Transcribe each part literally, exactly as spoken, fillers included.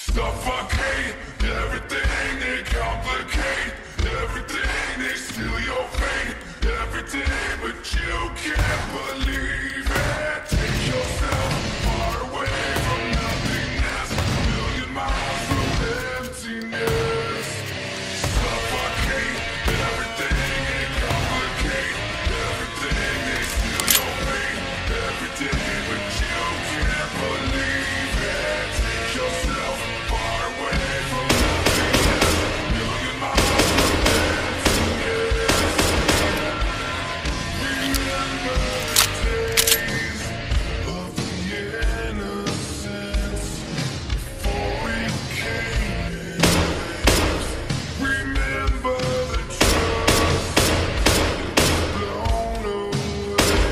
Suffocate everything, they complicate everything, they steal your fate every day, but you can't believe it. Take yourself far away from nothingness, a million miles from emptiness. Suffocate everything, they complicate everything, they steal your fate every day, but you can't believe it. Take yourself far away from nothingness, a million miles from emptiness. Remember the days of the innocence before we became slaves. Remember the trust blown away.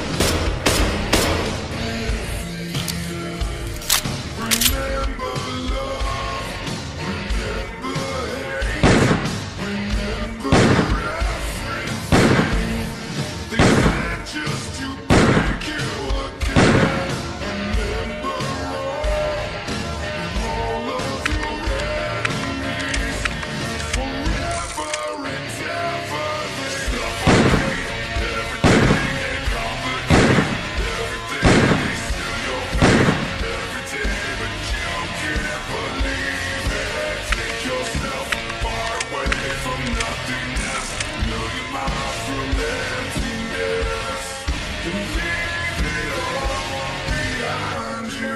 Remember love, remember hate, remember everything. They said just to break you again. Remember all, all of your enemies. Forever and ever they suffocate everything, they complicate everything, they steal your fate every day, but you can't believe it. Take yourself far away from nothingness, a million miles from emptiness, and leave it all behind you.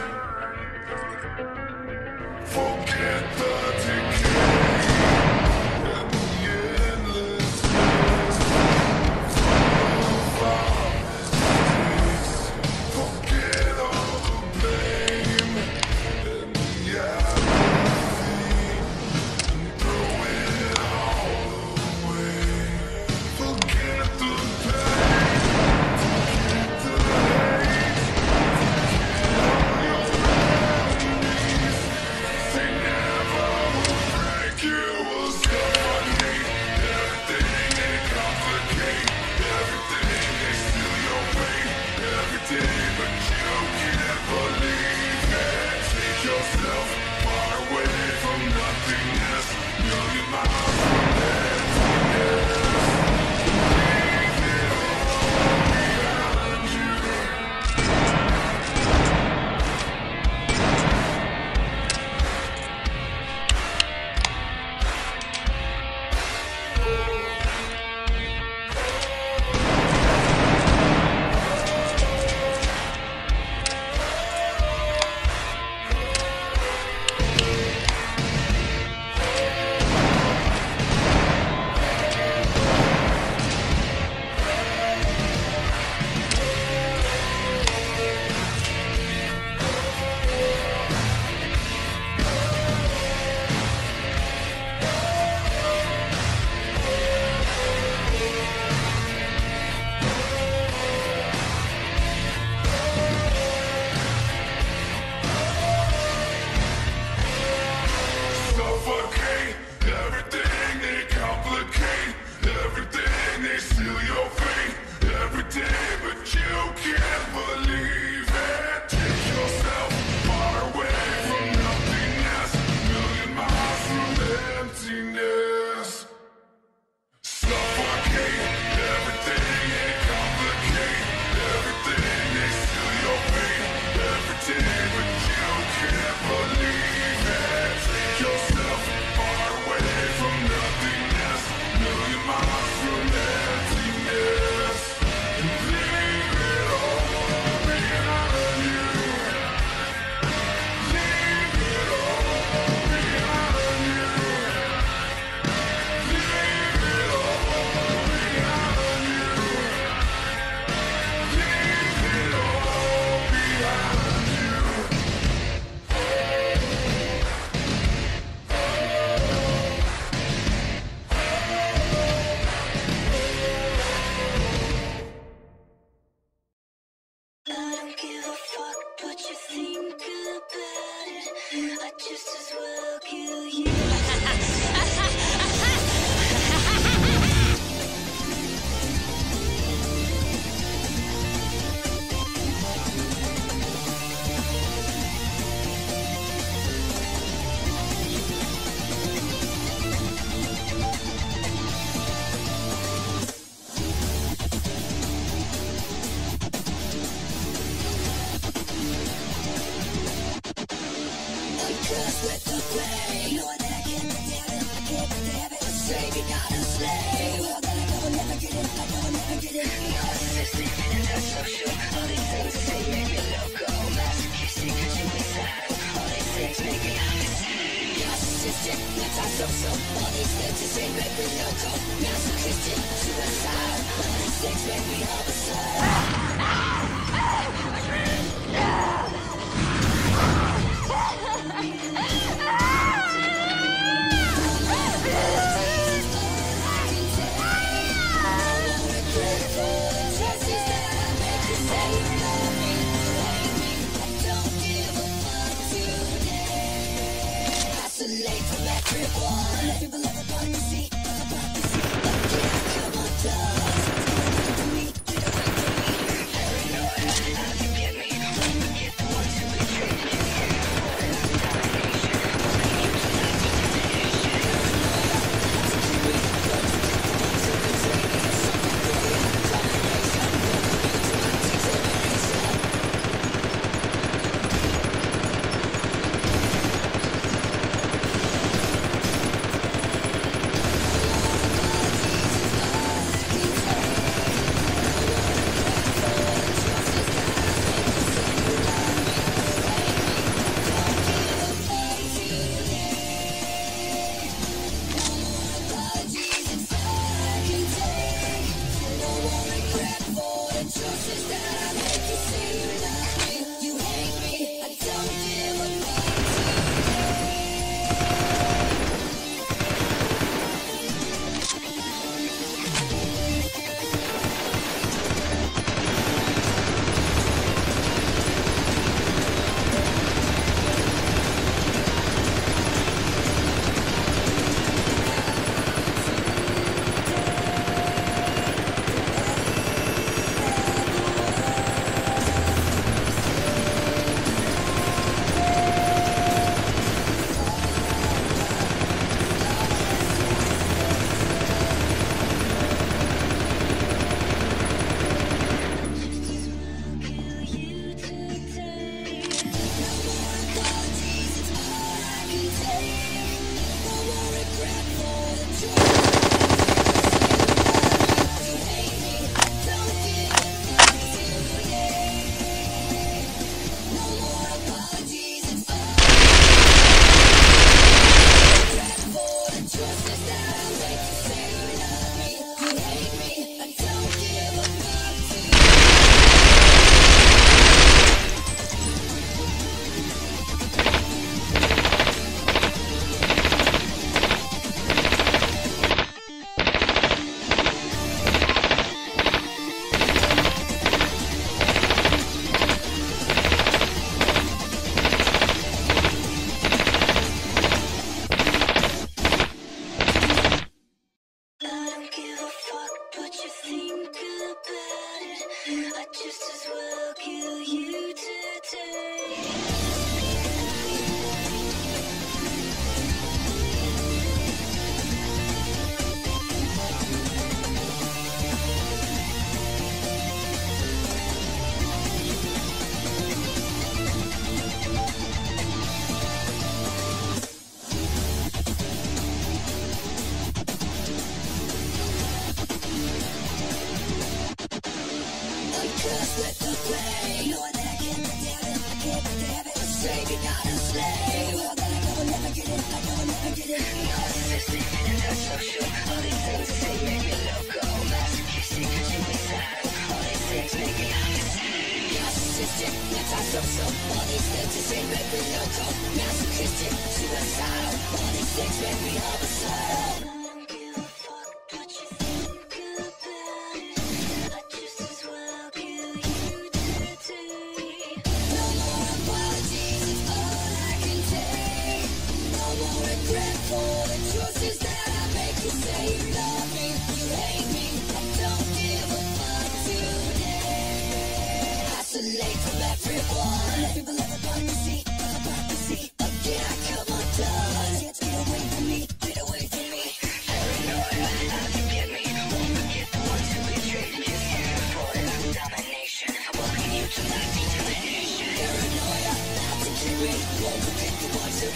Forget the decay and the endlessness of our mistakes. Forget all the blame and the apathy, and throw it all away. Forget the pain, forget the hate, forget all your enemies. They never will break you, will suffocate everything, they complicate everything, they steal your fate every day, but you can't believe it. Take yourself far away from nothingness, million miles from emptiness. Leave it all behind you. Suffocate everything, they complicate everything, they steal your fate every day, but you can't believe it. Take yourself far away from nothingness, a million miles from emptiness. Suffocate everything, they complicate everything, they steal your fate every day, but you can't believe it. Take yourself far away from nothingness, a million miles from emptiness, and leave it all behind you. Leave it all behind you. Leave it all behind you. Leave it all behind you. I don't give a fuck what you think about it. I just as well kill you. Won't forget the ones who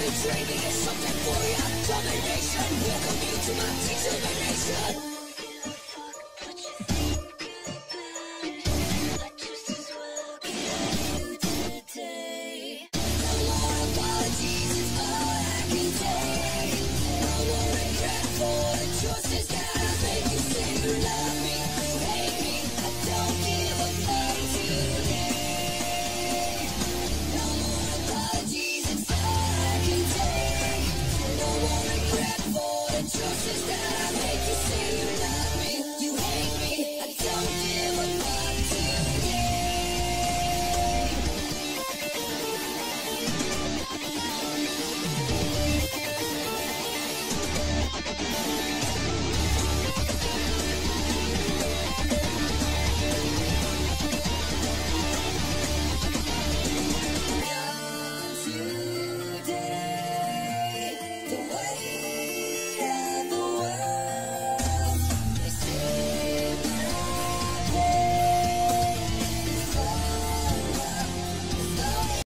training is something for your domination. Welcome you to my determination.